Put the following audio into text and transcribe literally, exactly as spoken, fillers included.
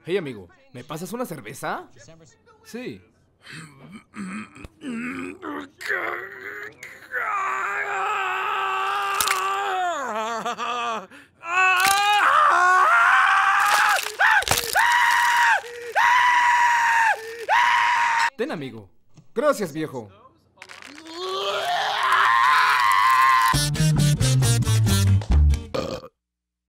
Hey, amigo, ¿me pasas una cerveza? Sí. Ten, amigo. Gracias, viejo.